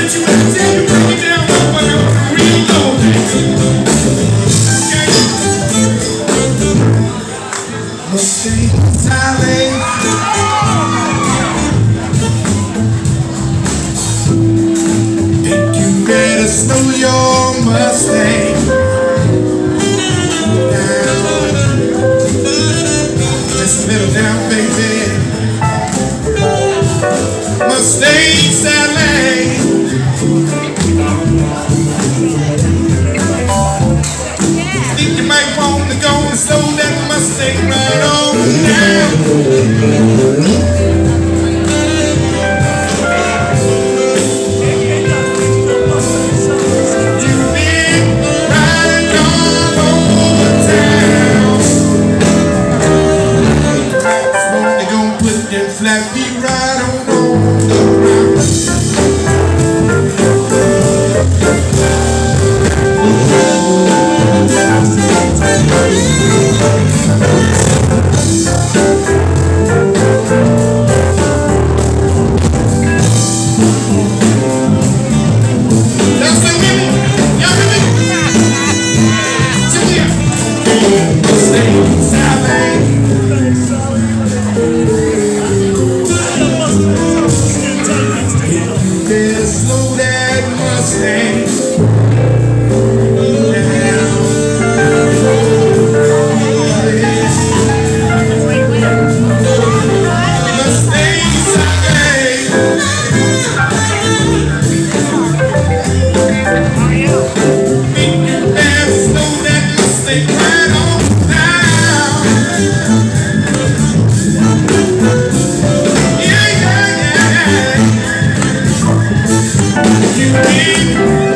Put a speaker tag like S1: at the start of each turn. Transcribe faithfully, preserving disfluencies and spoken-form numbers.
S1: Slow your Mustang down, just a little down, baby. Mustang Sally, think you might want to go and slow that Mustang right on down. Flat feet right on on the ground. Y'all sing with me? Y'all with me? Sing here. Mustang Sally. Slow that Mustang down. Mustang Sally, make you dance. Slow that Mustang right on down. Yeah, yeah, yeah. You